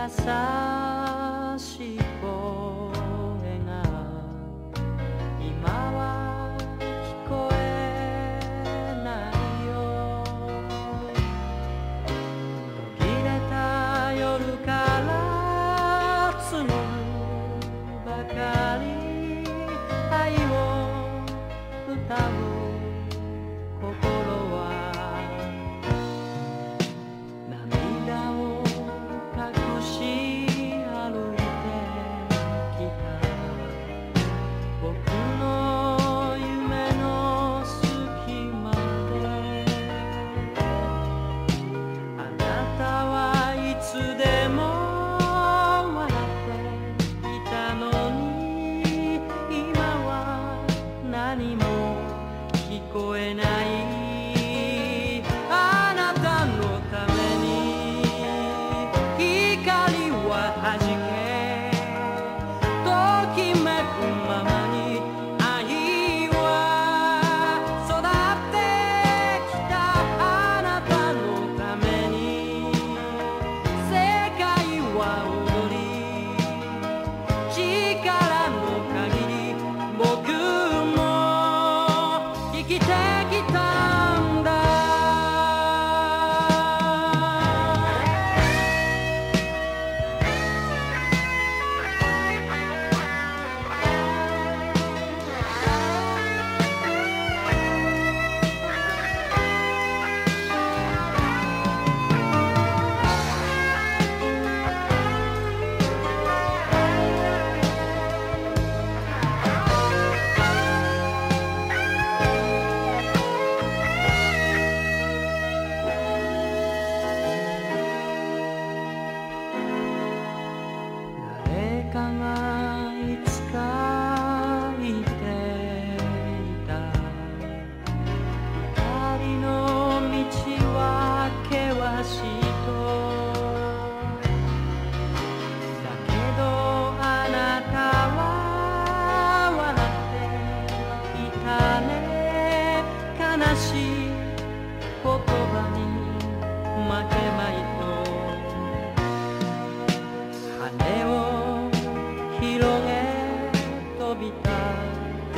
しい声が今は聞こえないよ。途切れた夜から募るばかり愛を歌う心は涙を隠し歩いてきた僕の夢の隙間であなたはいつでも笑っていたのに今は何も聞こえない。あなたのために光ははじけときめくままに愛は育ってきた。あなたのために世界は踊り力の限り僕も生きてきたんだ。誰かがいつか言っていた二人の道は険しいと。だけどあなたは笑っていたね。悲しい言葉に負けまいと羽を広げ飛び立って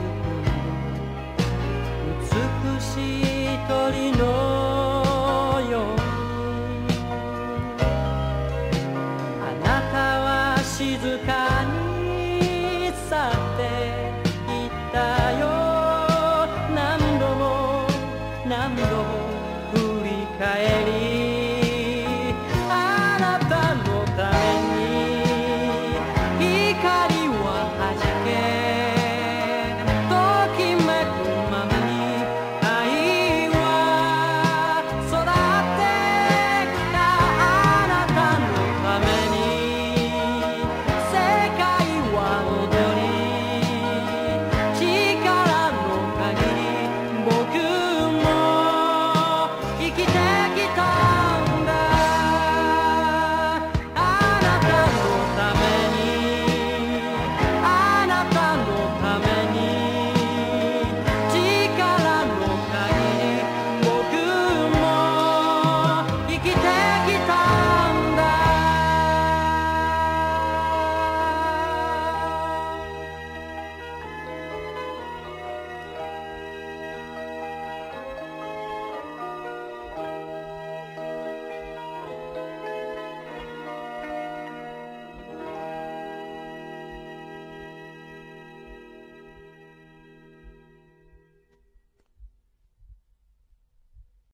ゆく美しい鳥のようにあなたは静かに去っていったよ。何度も何度も振り返り